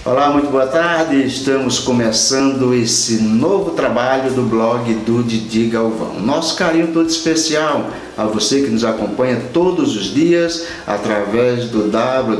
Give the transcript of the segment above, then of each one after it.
Olá, muito boa tarde. Estamos começando esse novo trabalho do blog do Didi Galvão. Nosso carinho todo especial a você que nos acompanha todos os dias através do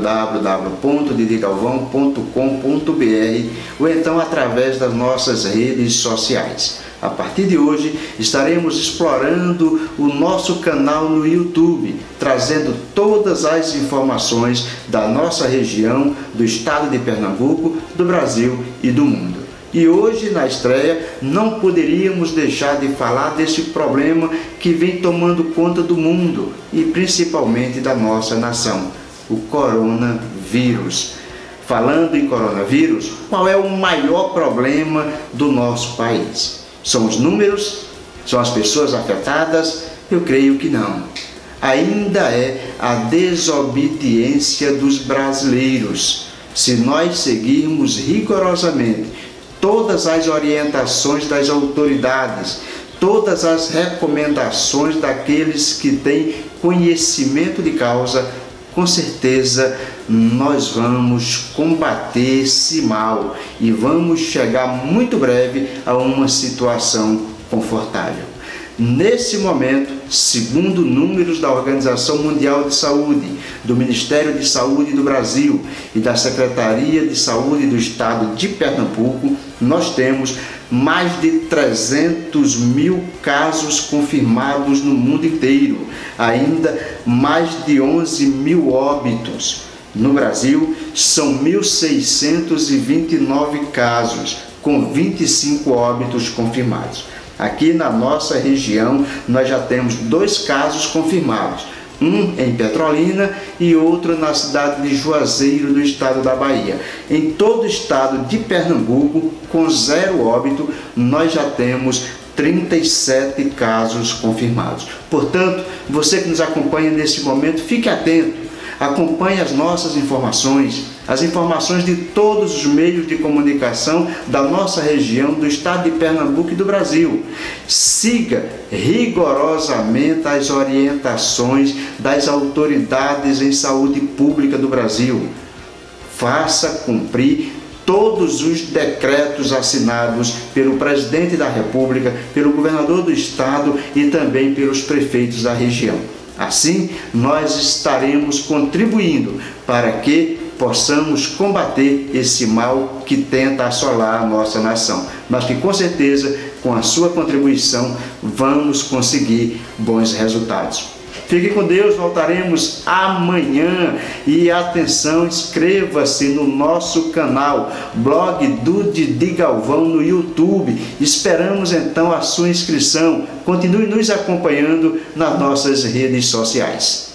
www.didigalvão.com.br ou então através das nossas redes sociais. A partir de hoje estaremos explorando o nosso canal no YouTube, trazendo todas as informações da nossa região, do estado de Pernambuco, do Brasil e do mundo. E hoje, na estreia, não poderíamos deixar de falar desse problema que vem tomando conta do mundo e principalmente da nossa nação, o coronavírus. Falando em coronavírus, qual é o maior problema do nosso país? São os números? São as pessoas afetadas? Eu creio que não. Ainda é a desobediência dos brasileiros. Se nós seguirmos rigorosamente todas as orientações das autoridades, todas as recomendações daqueles que têm conhecimento de causa, com certeza nós vamos combater esse mal e vamos chegar muito breve a uma situação confortável. Nesse momento, segundo números da Organização Mundial de Saúde, do Ministério de Saúde do Brasil e da Secretaria de Saúde do Estado de Pernambuco, nós temos mais de 300 mil casos confirmados no mundo inteiro, ainda mais de 11 mil óbitos. No Brasil, são 1.629 casos, com 25 óbitos confirmados. Aqui na nossa região, nós já temos 2 casos confirmados, um em Petrolina e outro na cidade de Juazeiro, do estado da Bahia. Em todo o estado de Pernambuco, com 0 óbito, nós já temos 37 casos confirmados. Portanto, você que nos acompanha nesse momento, fique atento. Acompanhe as nossas informações, as informações de todos os meios de comunicação da nossa região, do estado de Pernambuco e do Brasil. Siga rigorosamente as orientações das autoridades em saúde pública do Brasil. Faça cumprir todos os decretos assinados pelo presidente da República, pelo governador do estado e também pelos prefeitos da região. Assim, nós estaremos contribuindo para que possamos combater esse mal que tenta assolar a nossa nação, mas que com certeza, com a sua contribuição, vamos conseguir bons resultados. Fique com Deus, voltaremos amanhã. E atenção, inscreva-se no nosso canal, blog do Didi Galvão no YouTube. Esperamos então a sua inscrição. Continue nos acompanhando nas nossas redes sociais.